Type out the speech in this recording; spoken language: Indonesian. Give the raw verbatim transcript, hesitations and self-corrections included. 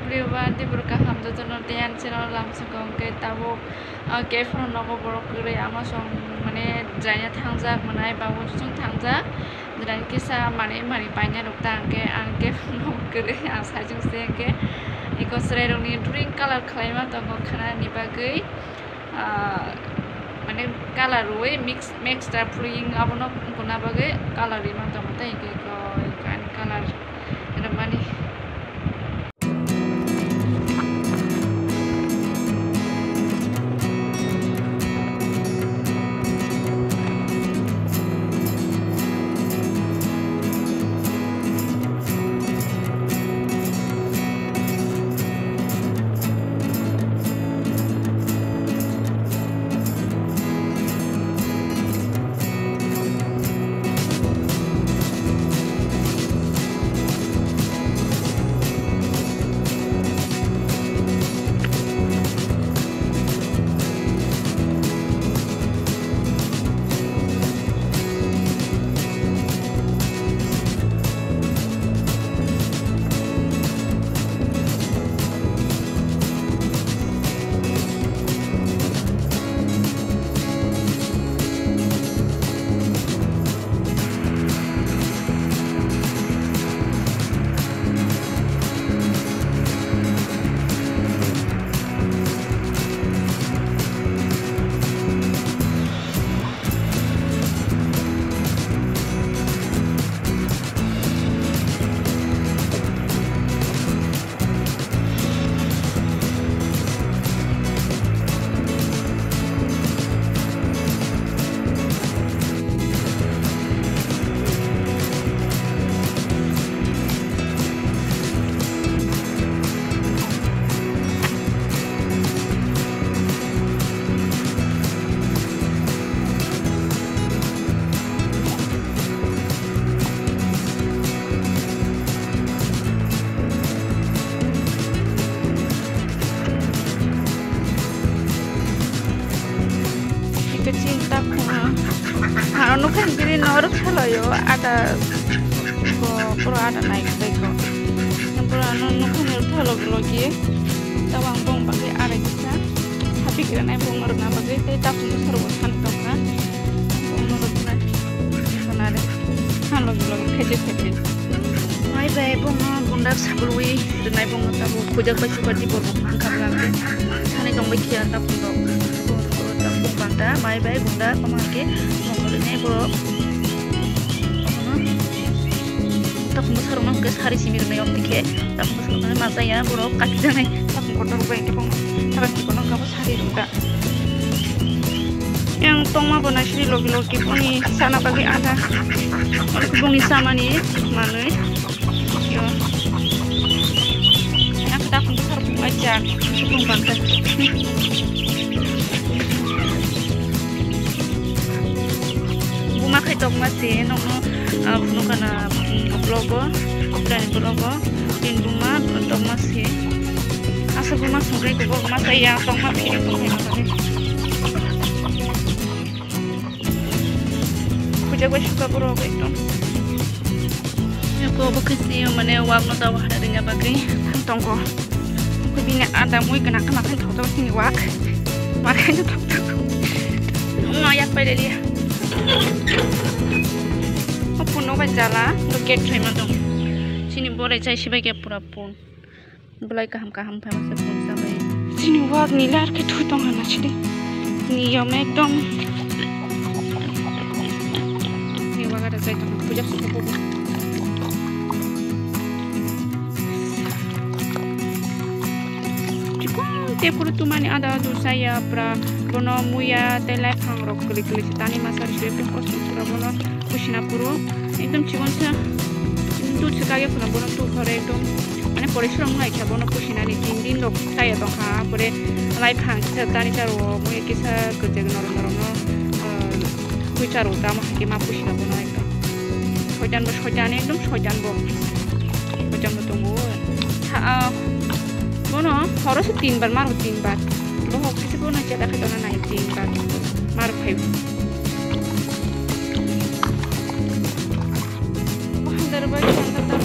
everyone di berkaham jojono tian channel lamsukong ke tabo ke phone nogo borok gre amasong mane jaya thangjak manai babu jung thangjak dan kisa mane mari panya dokta ke angke phone gre ang sajung se ke iko sre rongni drink color khlaima tongo khana ni bagai mane color we mix mix ta pring abono kuna bagai color ima tongo tai ke ko kan color era mane cinta kuma anu kan diri norok halo yo ada ko pro ada naik beko pro anu nu kan halo blogi tawang bong pakai ada kita tapi kira naik bong norok na pakai teh tak pun seru kan toka bong norok na sana ada halo blogi kece kece mai bai bong bundak sabului naik bong tabu kujak baju baju bong angkat lagi sana dong bekia tak pun bunda mai bai bunda pemake mongolnya bro tak besar rumah guys hari simir nih om tike tak besar rumah mata ya bro kaki jangan tak kotor baik ke pong tak kono kamu hari ruda yang tong mah bona sri logi logi poni sana bagi ada bungi sama nih mana yo yang kita pun besar pun aja pun bangsa makai tok masih nono puno kana blogo dan blogo din rumah tok masih asal rumah sudah itu kok masa ya tok masih itu kan puja gue suka blogo itu ya kok bekasi mana wak no tahu ada dengan bagai tongko aku bina ada mui kena kena kan tahu tahu sini wak makanya tahu tahu ngayak pada dia puno banjala loket thai dong sini boleh cai sibai ke pura pun belai kaham kaham phai masa pun sabai sini wak nilar ke thu tong hana chidi ni yo ekdom ni wak ada cai tong puja ko ko te puru tu mani ada tu saya pra bono muya telai phang rok klik klik tani masar shwe ko pura bono kushina puru ekdom chibon sa tu sekage pura bono tu khore ekdom mane porishrom nai kha bono kushina ni tin din lok saya to ha pore lai phang sa tani charo muya kisa kujeg norom norom no kucharo ta ma ke ma kushina bono ekdom sojan bo sojan ekdom sojan bo sojan bo tunggu ha bono harus तीन बार मारो तीन बार lo hoki bono jada ke dona naik तीन बार mar phai handar bai handar